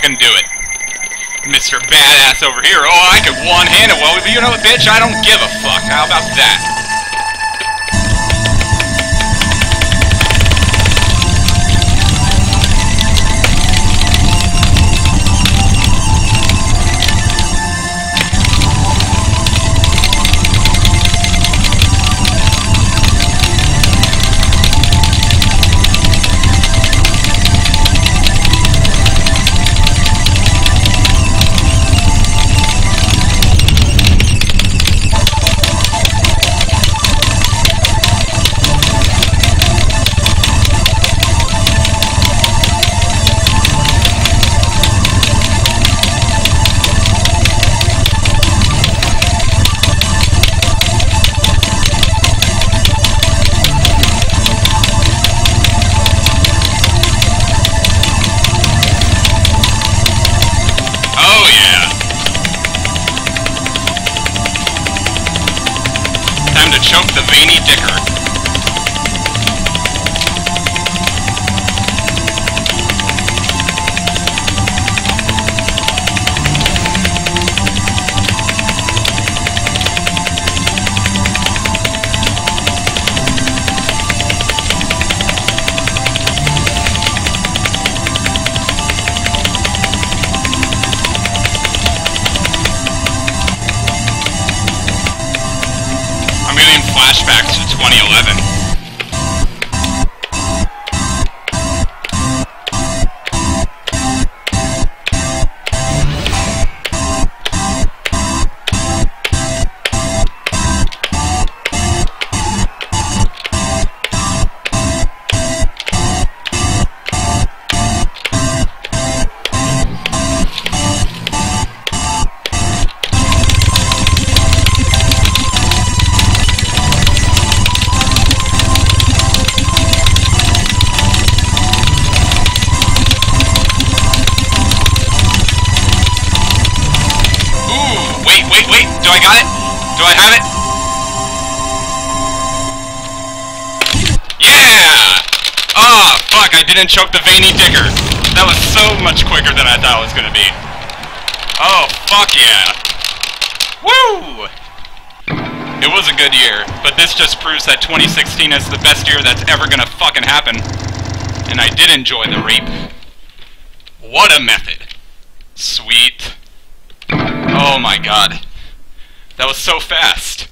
fucking do it. Mr. Badass over here. Oh, I could one-hand it. Well, you know what, bitch? I don't give a fuck. How about that? Choke the Veiny dicker. Flashbacks to 2011. Wait, do I got it? Do I have it? Yeah! Ah, fuck, I didn't choke the Veiny dicker. That was so much quicker than I thought it was gonna be. Oh, fuck yeah. Woo! It was a good year, but this just proves that 2016 is the best year that's ever gonna fucking happen. And I did enjoy the rape. What a method. Sweet. Oh my god. That was so fast.